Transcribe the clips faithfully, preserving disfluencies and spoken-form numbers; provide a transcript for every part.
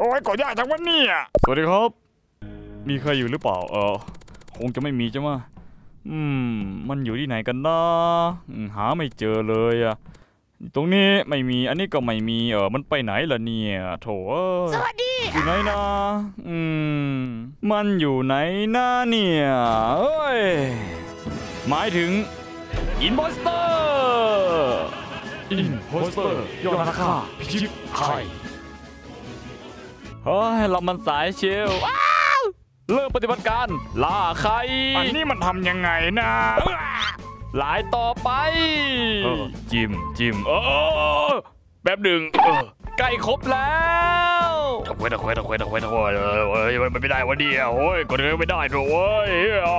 โอ้ยก่อยากจังวะเนี่ยสวัสดีครับมีใครอยู่หรือเปล่าเออคงจะไม่มีใช่ไหมอืมมันอยู่ที่ไหนกันนะหาไม่เจอเลยอะตรงนี้ไม่มีอันนี้ก็ไม่มีเออมันไปไหนล่ะเนี่ยโถสวัสดีอยู่ไหนนะอืมมันอยู่ไหนนะเนี่ยเอ้ยหมายถึงอินโพสเตอร์อินโพสเตอร์ยอดราคาพิชิตไข่เฮ้ยเรามันสายเชียวเริ่มปฏิบัติการล่าไข่อันนี้มันทำยังไงนะหลายต่อไปจิมจิมเออแป๊บหนึ่งใกล้ครบแล้วตะคุยตะคุยตะคุยตะคุยตะคุยเฮ้ยมันไม่ได้วะเดียวโอ้ยกดเลยไม่ได้ด้วยเว้ย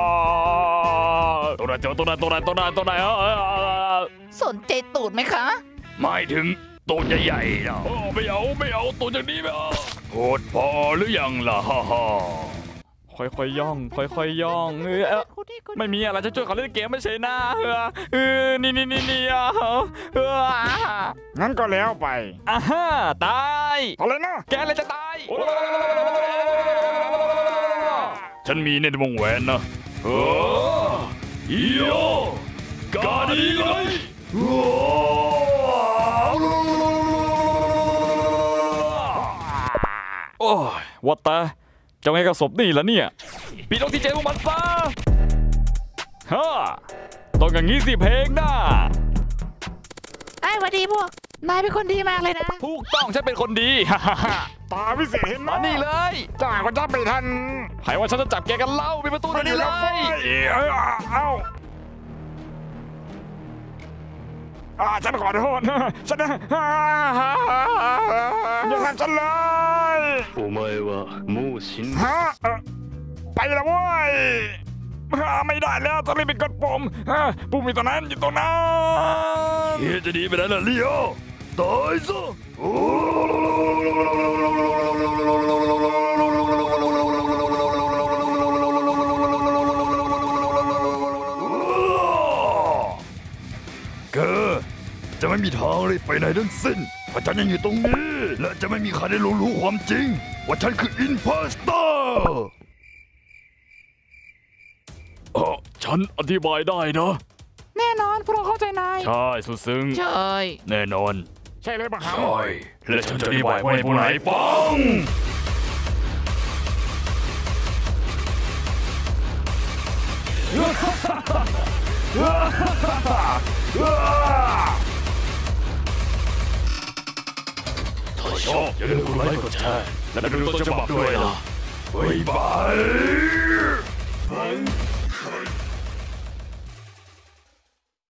ตัวนั้นตัวนั้นตัวนั้นตัวนั้นตัวนั้นสนใจตูดไหมคะไม่ถึงตัวใหญ่ๆนะไม่เอาไม่เอาตัวอย่างนี้ไม่เอาโหดพอหรือยังล่ะฮ่าฮ่าค่อยๆย่องค่อยๆย่องเออไม่มีอะไรจะช่วยเขาเล่นเกมไม่ใช่นะเออนี่นี่นี่นี่เอองั้นก็แล้วไปอ่าฮะตายอะไรนะแกอะไรจะตายฉันมีในวงแหวนนะเอออีโยกาดีเลยโอ้ยวัดตาจะไงกับศพนี่ล่ะเนี่ยปิดออกซิเจนพวกมันซะฮ่าต้องอย่างนี้สิเพลงนะไอ้วันดีพวกนายเป็นคนดีมากเลยนะถูกต้องฉันเป็นคนดีตาพิเศษเห็นไหมนี่เลยจ่าก็จับไม่ทันใครว่าฉันจะจับแกกันเล่ามีประตูนี่เลยเอ้าอ่าฉันขอโทษนะฉันอย่าทำฉันเลยโอ้ไม่วะมูชินฮะไปแล้วเว้ยไม่ได้แล้วต้องรีบไปกดปุ่มปุ่มอยู่ตรงนั้นอยู่ตรงนั้นเฮ้ยจะดีไปไหนล่ะลีโอตายซะจะไม่มีทางเลยไปไหนทั้งสิ้นเพราะฉันยังอยู่ตรงนี้และจะไม่มีใครได้รู้ความจริงว่าฉันคืออินโพสเตอร์เออฉันอธิบายได้นะแน่นอนพวกเราเข้าใจนายใช่สุดซึ้งใช่แน่นอนใช่เลยปะครับใช่และฉันจะอธิบายให้ผู้ไหนฟังถ้าชอบอย่าลืมกดไลค์กดแชร์และดูต้นฉบับด้วยนะบ๊ายบาย